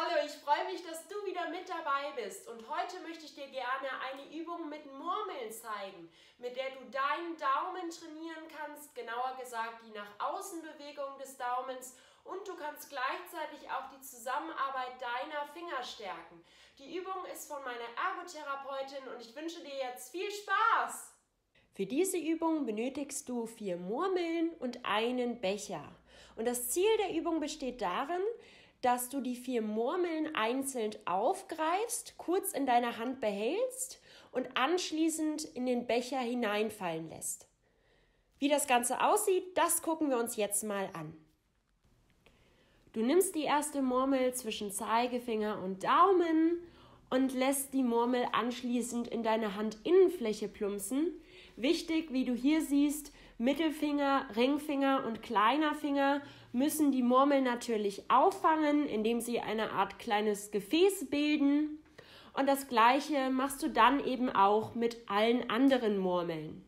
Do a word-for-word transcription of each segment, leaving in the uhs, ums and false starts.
Hallo, ich freue mich, dass du wieder mit dabei bist und heute möchte ich dir gerne eine Übung mit Murmeln zeigen, mit der du deinen Daumen trainieren kannst, genauer gesagt die Nach-Außen-Bewegung des Daumens, und du kannst gleichzeitig auch die Zusammenarbeit deiner Finger stärken. Die Übung ist von meiner Ergotherapeutin und ich wünsche dir jetzt viel Spaß! Für diese Übung benötigst du vier Murmeln und einen Becher. Und das Ziel der Übung besteht darin, dass du die vier Murmeln einzeln aufgreifst, kurz in deiner Hand behältst und anschließend in den Becher hineinfallen lässt. Wie das Ganze aussieht, das gucken wir uns jetzt mal an. Du nimmst die erste Murmel zwischen Zeigefinger und Daumen und lässt die Murmel anschließend in deine Handinnenfläche plumpsen. Wichtig, wie du hier siehst, Mittelfinger, Ringfinger und kleiner Finger müssen die Murmel natürlich auffangen, indem sie eine Art kleines Gefäß bilden. Und das Gleiche machst du dann eben auch mit allen anderen Murmeln.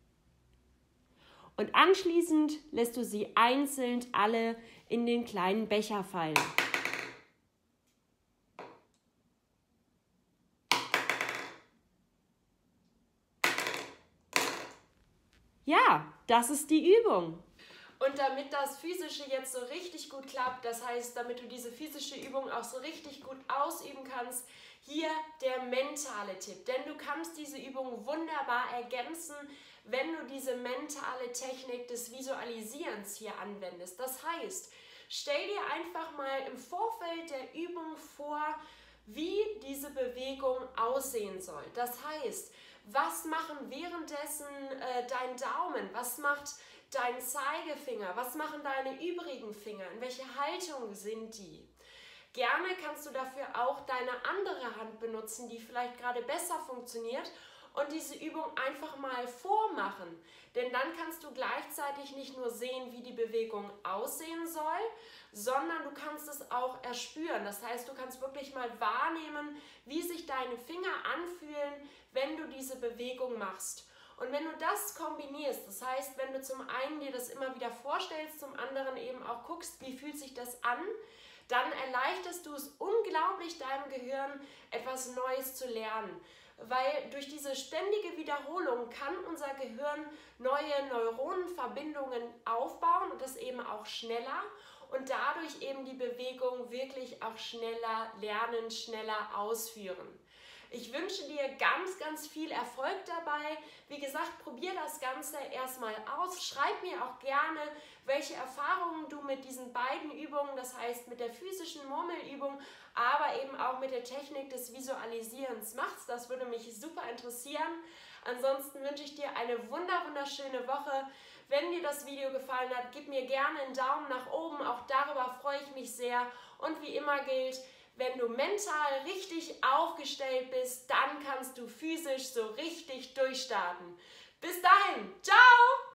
Und anschließend lässt du sie einzeln alle in den kleinen Becher fallen. Ja, das ist die Übung. Und damit das Physische jetzt so richtig gut klappt, das heißt, damit du diese physische Übung auch so richtig gut ausüben kannst, hier der mentale Tipp. Denn du kannst diese Übung wunderbar ergänzen, wenn du diese mentale Technik des Visualisierens hier anwendest. Das heißt, stell dir einfach mal im Vorfeld der Übung vor, wie diese Bewegung aussehen soll. Das heißt, was machen währenddessen äh, dein Daumen? Was macht dein Zeigefinger? Was machen deine übrigen Finger? In welcher Haltung sind die? Gerne kannst du dafür auch deine andere Hand benutzen, die vielleicht gerade besser funktioniert, und diese Übung einfach mal vormachen. Denn dann kannst du gleichzeitig nicht nur sehen, wie die Bewegung aussehen soll, sondern du kannst es auch erspüren. Das heißt, du kannst wirklich mal wahrnehmen, wie sich deine Finger anfühlen, wenn du diese Bewegung machst. Und wenn du das kombinierst, das heißt, wenn du zum einen dir das immer wieder vorstellst, zum anderen eben auch guckst, wie fühlt sich das an, dann erleichterst du es unglaublich deinem Gehirn, etwas Neues zu lernen. Weil durch diese ständige Wiederholung kann unser Gehirn neue Neuronenverbindungen aufbauen und das eben auch schneller und dadurch eben die Bewegung wirklich auch schneller lernen, schneller ausführen. Ich wünsche dir ganz, ganz viel Erfolg dabei. Wie gesagt, probier das Ganze erstmal aus. Schreib mir auch gerne, welche Erfahrungen du mit diesen beiden Übungen, das heißt mit der physischen Murmelübung, aber eben auch mit der Technik des Visualisierens machst. Das würde mich super interessieren. Ansonsten wünsche ich dir eine wunder, wunderschöne Woche. Wenn dir das Video gefallen hat, gib mir gerne einen Daumen nach oben. Auch darüber freue ich mich sehr. Und wie immer gilt, wenn du mental richtig aufgestellt bist, dann kannst du physisch so richtig durchstarten. Bis dahin, ciao!